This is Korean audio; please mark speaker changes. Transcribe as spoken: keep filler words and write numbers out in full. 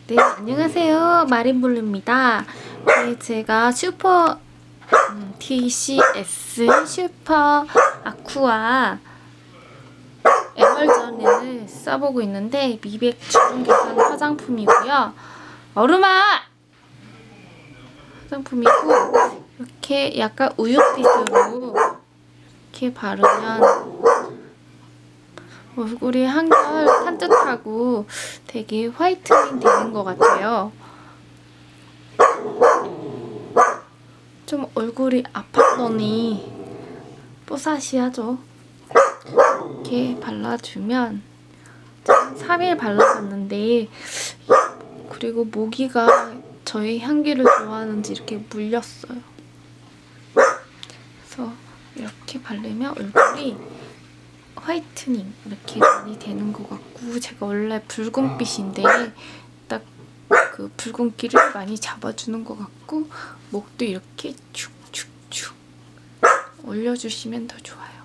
Speaker 1: 네, 안녕하세요. 마린블루입니다. 네, 제가 슈퍼 음, 티씨에스 슈퍼아쿠아 에멀전을 써보고 있는데 미백 주름 개선 화장품이고요. 얼음아! 화장품이고 이렇게 약간 우윳빛으로 이렇게 바르면 얼굴이 한결 산뜻하고 되게 화이트닝 되는 것 같아요. 좀 얼굴이 아팠더니 뽀사시하죠. 이렇게 발라주면 삼 일 발라봤는데 그리고 모기가 저의 향기를 좋아하는지 이렇게 물렸어요. 그래서 이렇게 바르면 얼굴이 화이트닝 이렇게 많이 되는 것 같고, 제가 원래 붉은빛인데 딱 그 붉은기를 많이 잡아주는 것 같고, 목도 이렇게 축축축 올려주시면 더 좋아요.